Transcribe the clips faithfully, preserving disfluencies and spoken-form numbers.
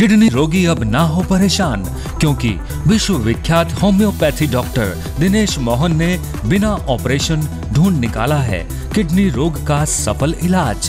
Kidney रोगी अब ना हो परेशान, क्योंकि विश्व विख्यात होम्योपैथी डॉक्टर दिनेश मोहन ने बिना ऑपरेशन ढूंढ निकाला है किडनी रोग का सफल इलाज।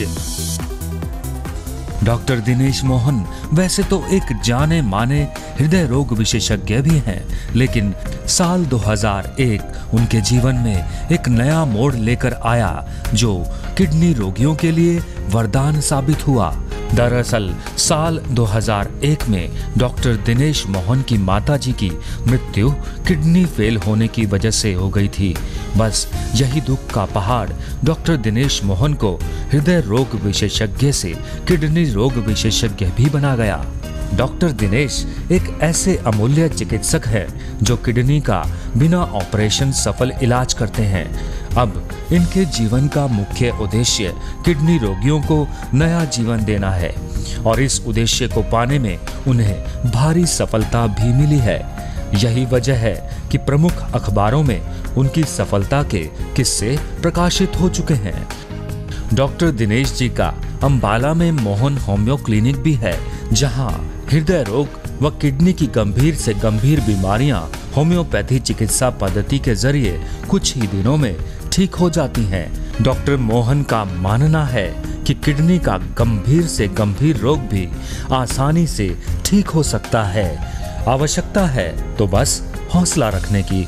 डॉक्टर दिनेश मोहन वैसे तो एक जाने माने हृदय रोग विशेषज्ञ भी हैं, लेकिन साल दो हज़ार एक उनके जीवन में एक नया मोड़ लेकर आया जो किडनी रोगियों के लिए वरदान साबित हुआ। दरअसल साल दो हज़ार एक में डॉक्टर दिनेश मोहन की माताजी की मृत्यु किडनी फेल होने की वजह से हो गई थी। बस यही दुख का पहाड़ डॉक्टर दिनेश मोहन को हृदय रोग विशेषज्ञ से किडनी रोग विशेषज्ञ भी बना गया। डॉक्टर दिनेश एक ऐसे अमूल्य चिकित्सक है जो किडनी का बिना ऑपरेशन सफल इलाज करते हैं। अब इनके जीवन का मुख्य उद्देश्य किडनी रोगियों को नया जीवन देना है और इस उद्देश्य को पाने में उन्हें भारी सफलता भी मिली है। यही वजह है कि प्रमुख अखबारों में उनकी सफलता के किस्से प्रकाशित हो चुके हैं। डॉक्टर दिनेश जी का अंबाला में मोहन होम्यो क्लिनिक भी है, जहां हृदय रोग व किडनी की गंभीर से गंभीर बीमारियां होम्योपैथी चिकित्सा पद्धति के जरिए कुछ ही दिनों में ठीक हो जाती हैं। डॉक्टर मोहन का मानना है कि किडनी का गंभीर से गंभीर रोग भी आसानी से ठीक हो सकता है। आवश्यकता है तो बस हौसला रखने की।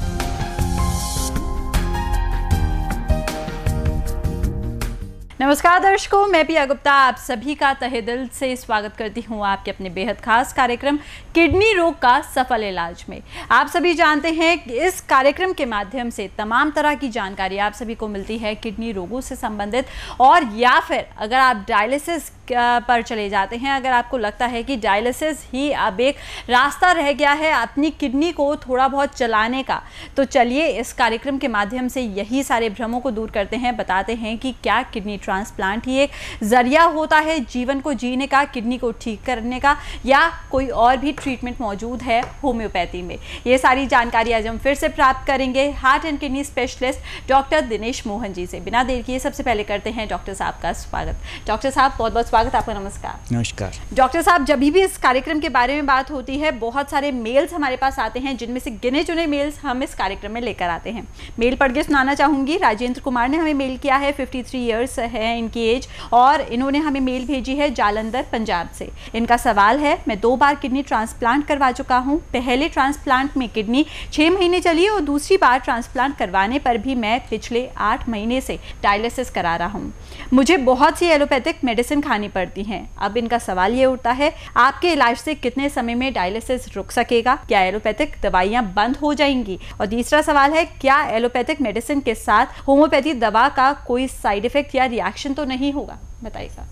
नमस्कार दर्शकों, मैं पिया गुप्ता आप सभी का तहे दिल से स्वागत करती हूं आपके अपने बेहद खास कार्यक्रम किडनी रोग का सफल इलाज में। आप सभी जानते हैं कि इस कार्यक्रम के माध्यम से तमाम तरह की जानकारी आप सभी को मिलती है किडनी रोगों से संबंधित, और या फिर अगर आप डायलिसिस पर चले जाते हैं, अगर आपको लगता है कि डायलिसिस ही अब एक रास्ता रह गया है अपनी किडनी को थोड़ा बहुत चलाने का, तो चलिए इस कार्यक्रम के माध्यम से यही सारे भ्रमों को दूर करते हैं, बताते हैं कि क्या किडनी ट्रांसप्लांट ही एक जरिया होता है जीवन को जीने का, किडनी को ठीक करने का, या कोई और भी ट्रीटमेंट मौजूद है होम्योपैथी में। ये सारी जानकारी आज हम फिर से प्राप्त करेंगे heart and kidney specialist doctor Dinesh Mohan ji से। बिना देर किए सबसे पहले करते हैं डॉक्टर साहब का स्वागत। डॉक्टर साहब बहुत बहुत स्वागत आपका। नमस्कार। नमस्कार डॉक्टर साहब, जब भी इस कार्यक्रम के बारे में बात होती है बहुत सारे मेल्स हमारे पास आते हैं, जिनमें से गिने चुने मेल्स हम इस कार्यक्रम में लेकर आते हैं। मेल पढ़ के सुनाना चाहूंगी। राजेंद्र कुमार ने हमें मेल किया है, तिरेपन इयर्स है इनकी एज, और इन्होंने हमें मेल भेजी है जालंधर पंजाब से। इनका सवाल है, मैं दो बार किडनी ट्रांसप्लांट करवा चुका हूँ। पहले ट्रांसप्लांट में किडनी छह महीने चली और दूसरी बार ट्रांसप्लांट करवाने पर भी मैं पिछले आठ महीने से डायलिसिस करा रहा हूँ। मुझे बहुत सी एलोपैथिक मेडिसिन खानी पड़ती हैं। अब इनका सवाल ये उठता है, आपके इलाज से कितने समय में डायलिसिस रुक सकेगा? क्या एलोपैथिक दवाइयाँ बंद हो जाएंगी? और तीसरा सवाल है, क्या एलोपैथिक मेडिसिन के साथ होम्योपैथी दवा का कोई साइड इफेक्ट या रिएक्शन तो नहीं होगा? बताइएगा।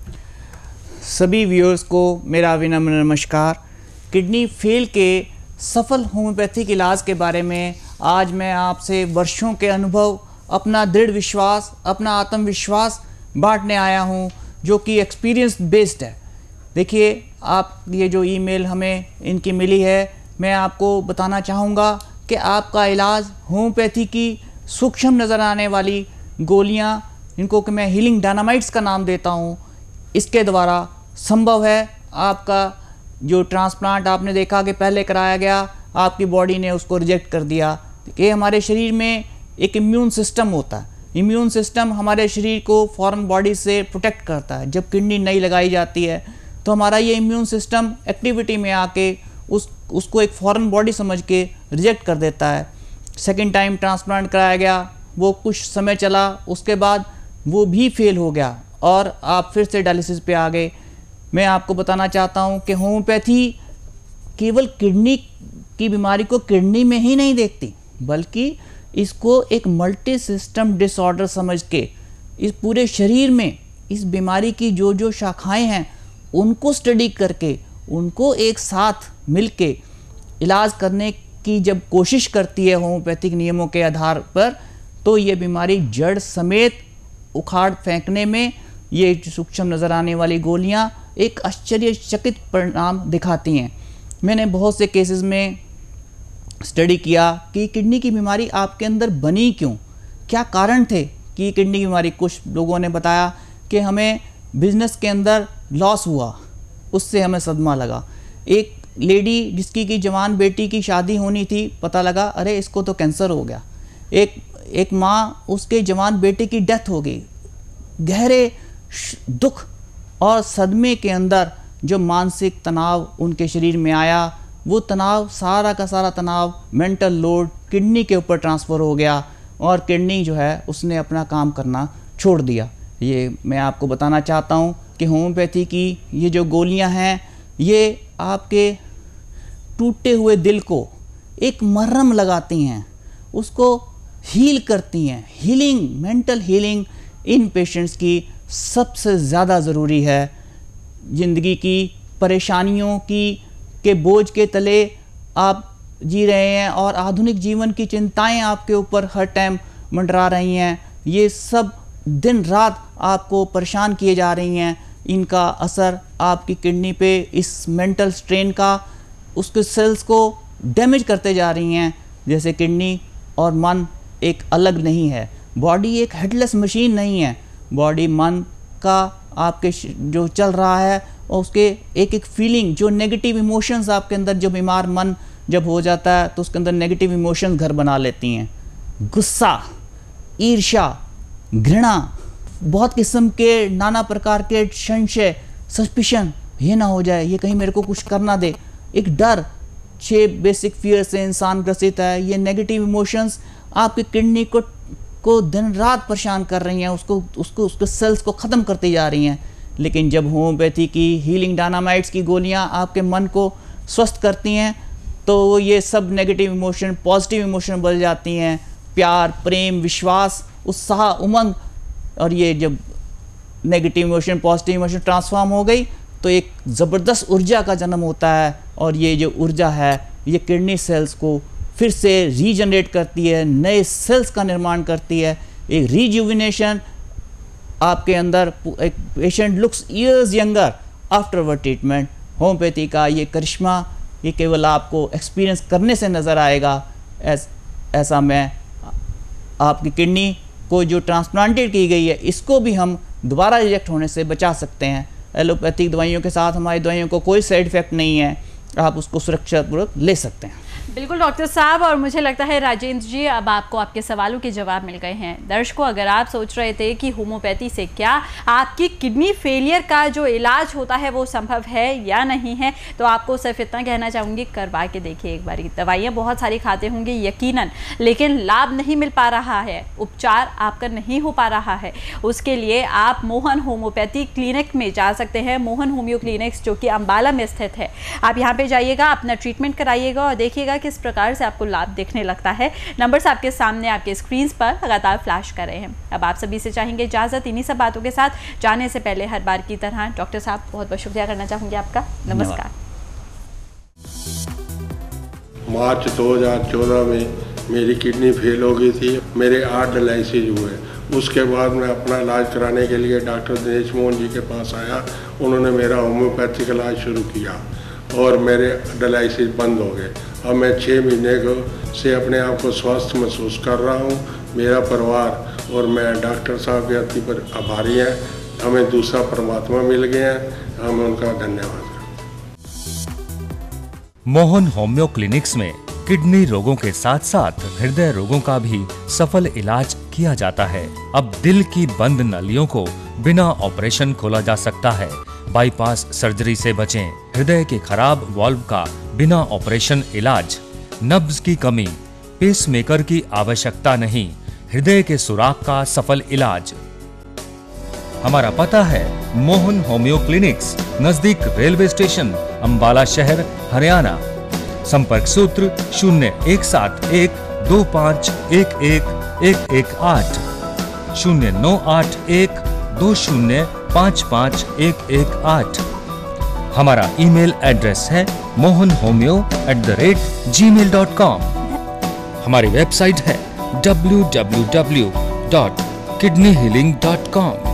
सभी व्यूअर्स को मेरा विनम्र नमस्कार। किडनी फेल के सफल होम्योपैथिक इलाज के बारे में आज मैं आपसे वर्षों के अनुभव, अपना दृढ़ विश्वास, अपना आत्मविश्वास बांटने आया हूं, जो कि एक्सपीरियंस बेस्ड है। देखिए, आप ये जो ईमेल हमें इनकी मिली है, मैं आपको बताना चाहूँगा कि आपका इलाज होम्योपैथी की सूक्ष्म नज़र आने वाली गोलियाँ, इनको कि मैं हीलिंग डायनामाइट्स का नाम देता हूँ, इसके द्वारा संभव है। आपका जो ट्रांसप्लांट आपने देखा कि पहले कराया गया, आपकी बॉडी ने उसको रिजेक्ट कर दिया। ये हमारे शरीर में एक इम्यून सिस्टम होता है। इम्यून सिस्टम हमारे शरीर को फॉरेन बॉडी से प्रोटेक्ट करता है। जब किडनी नई लगाई जाती है तो हमारा ये इम्यून सिस्टम एक्टिविटी में आके उस उसको एक फॉरेन बॉडी समझ के रिजेक्ट कर देता है। सेकंड टाइम ट्रांसप्लांट कराया गया, वो कुछ समय चला, उसके बाद वो भी फेल हो गया और आप फिर से डायलिसिस पे आ गए। मैं आपको बताना चाहता हूँ कि होम्योपैथी केवल किडनी की बीमारी को किडनी में ही नहीं देखती, बल्कि इसको एक मल्टी सिस्टम डिसऑर्डर समझ के इस पूरे शरीर में इस बीमारी की जो जो शाखाएं हैं उनको स्टडी करके उनको एक साथ मिलके इलाज करने की जब कोशिश करती है होम्योपैथिक नियमों के आधार पर, तो ये बीमारी जड़ समेत उखाड़ फेंकने में ये सूक्ष्म नज़र आने वाली गोलियां एक आश्चर्यचकित परिणाम दिखाती हैं। मैंने बहुत से केसेस में स्टडी किया कि किडनी की बीमारी आपके अंदर बनी क्यों, क्या कारण थे कि किडनी की बीमारी। कुछ लोगों ने बताया कि हमें बिजनेस के अंदर लॉस हुआ, उससे हमें सदमा लगा। एक लेडी जिसकी की जवान बेटी की शादी होनी थी, पता लगा अरे इसको तो कैंसर हो गया। एक एक माँ, उसके जवान बेटे की डेथ हो गई। गहरे दुख और सदमे के अंदर जो मानसिक तनाव उनके शरीर में आया, वो तनाव, सारा का सारा तनाव, मेंटल लोड किडनी के ऊपर ट्रांसफ़र हो गया और किडनी जो है उसने अपना काम करना छोड़ दिया। ये मैं आपको बताना चाहता हूँ कि होम्योपैथी की ये जो गोलियाँ हैं, ये आपके टूटे हुए दिल को एक मरहम लगाती हैं, उसको हील करती हैं। हीलिंग, मेंटल हीलिंग इन पेशेंट्स की सबसे ज़्यादा ज़रूरी है। ज़िंदगी की परेशानियों की के बोझ के तले आप जी रहे हैं और आधुनिक जीवन की चिंताएं आपके ऊपर हर टाइम मंडरा रही हैं, ये सब दिन रात आपको परेशान किए जा रही हैं। इनका असर आपकी किडनी पे, इस मेंटल स्ट्रेन का, उसके सेल्स को डैमेज करते जा रही हैं। जैसे किडनी और मन एक अलग नहीं है, बॉडी एक हेडलेस मशीन नहीं है। बॉडी मन का आपके जो चल रहा है और उसके एक एक फीलिंग, जो नेगेटिव इमोशंस आपके अंदर, जो बीमार मन जब हो जाता है तो उसके अंदर नेगेटिव इमोशंस घर बना लेती हैं। गुस्सा, ईर्ष्या, घृणा, बहुत किस्म के नाना प्रकार के संशय, सस्पिशन, ये ना हो जाए, ये कहीं मेरे को कुछ करना दे, एक डर, छह बेसिक फियर से इंसान ग्रसित है। ये नेगेटिव इमोशंस आपकी किडनी को को दिन रात परेशान कर रही हैं, उसको उसको उसके सेल्स को ख़त्म करती जा रही हैं। लेकिन जब होम्योपैथी की हीलिंग डायनामाइट्स की गोलियां आपके मन को स्वस्थ करती हैं तो ये सब नेगेटिव इमोशन पॉजिटिव इमोशन बदल जाती हैं। प्यार, प्रेम, विश्वास, उत्साह, उमंग, और ये जब negative emotion positive emotion transform हो गई तो एक ज़बरदस्त ऊर्जा का जन्म होता है। और ये जो ऊर्जा है ये किडनी सेल्स को फिर से रीजनरेट करती है, नए सेल्स का निर्माण करती है। एक रीजुविनेशन आपके अंदर, एक patient looks years younger after our treatment. Homeopathy का ये करिश्मा ये केवल आपको एक्सपीरियंस करने से नज़र आएगा। ऐस, ऐसा मैं आपकी किडनी को जो ट्रांसप्लांटेड की गई है इसको भी हम दोबारा रिजेक्ट होने से बचा सकते हैं। एलोपैथिक दवाइयों के साथ हमारी दवाइयों को कोई साइड इफ़ेक्ट नहीं है, आप उसको सुरक्षापूर्वक ले सकते हैं। बिल्कुल डॉक्टर साहब, और मुझे लगता है राजेंद्र जी अब आपको आपके सवालों के जवाब मिल गए हैं। दर्शकों, अगर आप सोच रहे थे कि होम्योपैथी से क्या आपकी किडनी फेलियर का जो इलाज होता है वो संभव है या नहीं है, तो आपको सिर्फ इतना कहना चाहूँगी, करवा के देखिए एक बारी। दवाइयाँ बहुत सारी खाते होंगे यकीनन, लेकिन लाभ नहीं मिल पा रहा है, उपचार आपका नहीं हो पा रहा है, उसके लिए आप मोहन होम्योपैथी क्लिनिक में जा सकते हैं। मोहन होम्यो क्लिनिक्स जो कि अम्बाला में स्थित है, आप यहाँ पे जाइएगा, अपना ट्रीटमेंट कराइएगा और देखिएगा किस प्रकार से आपको लाभ दिखने लगता है। नंबर्स आपके सामने आपके स्क्रीन पर लगातार फ्लैश कर रहे हैं। अब आप सभी से चाहेंगे इजाजत। इन्हीं सब बातों के साथ जाने से पहले हर बार की तरह डॉक्टर साहब बहुत बहुत शुक्रिया करना चाहूंगी आपका। नमस्कार। मार्च दो हज़ार चौदह में मेरी किडनी फेल हो गई थी, मेरे आठ डायलिसिस हुए। उसके बाद मैं अपना इलाज कराने के लिए डॉक्टर दिनेश मोहन जी के पास आया, उन्होंने मेरा होम्योपैथिक इलाज शुरू किया और मेरे डायलिसिस बंद हो गए। अब मैं छः महीने को से अपने आप को स्वस्थ महसूस कर रहा हूँ। मेरा परिवार और मैं डॉक्टर साहब के अति पर आभारी हैं, हमें दूसरा परमात्मा मिल गया है, हमें उनका धन्यवाद। मोहन होम्यो क्लिनिक्स में किडनी रोगों के साथ साथ हृदय रोगों का भी सफल इलाज किया जाता है। अब दिल की बंद नलियों को बिना ऑपरेशन खोला जा सकता है। बाईपास सर्जरी से बचें। हृदय के खराब वाल्व का बिना ऑपरेशन इलाज। नब्ज की कमी, पेसमेकर की आवश्यकता नहीं, हृदय के सुराख का सफल इलाज। हमारा पता है मोहन होम्यो क्लिनिक्स, नजदीक रेलवे स्टेशन, अंबाला शहर, हरियाणा। संपर्क सूत्र शून्य एक सात एक दो पाँच एक एक एक एक आठ, शून्य नौ आठ एक दो शून्य पाँच पाँच एक एक आठ। हमारा ईमेल एड्रेस है Mohan homeo at the rate gmail dot com. हमारी वेबसाइट है W W W dot kidney healing dot com.